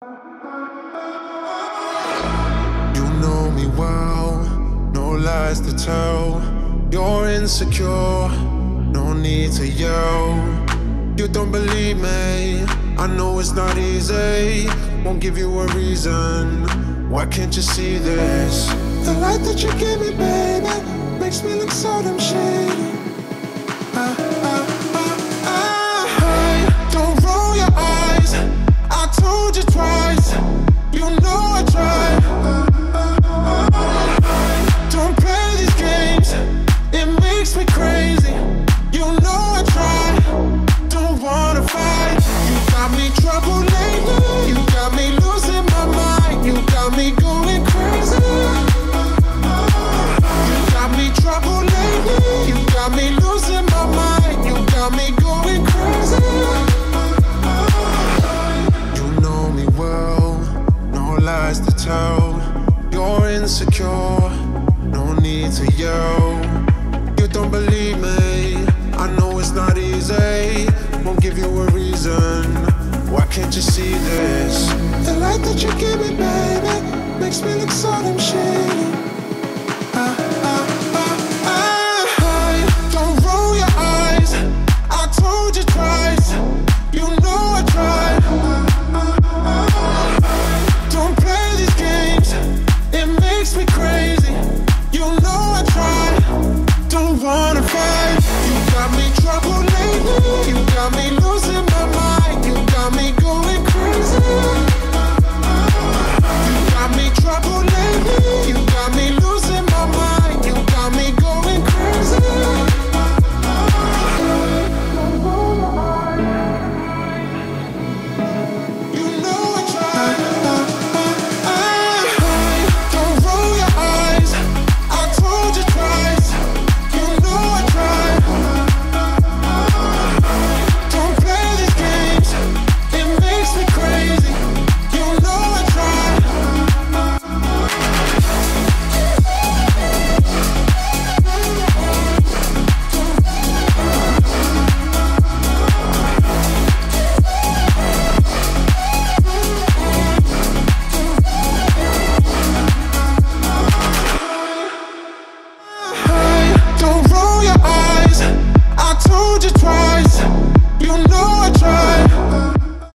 You know me well, no lies to tell. You're insecure, no need to yell. You don't believe me, I know it's not easy. Won't give you a reason, why can't you see this? The light that you give me, baby, makes me look so damn shady. Don't roll your eyes, I told you twice. You know I tried. Don't play these games, it makes me crazy. You know I tried, don't wanna fight. You got me trouble lately, you got me losing my mind. You got me going crazy. You got me trouble lately, you got me losing my mind. You got me going crazy. You know me well, no lies to tell. You're insecure, no need to yell. You don't believe me, I know it's not easy. Won't give you a reason, why can't you see this? The light that you give me, baby, makes me look so damn shady.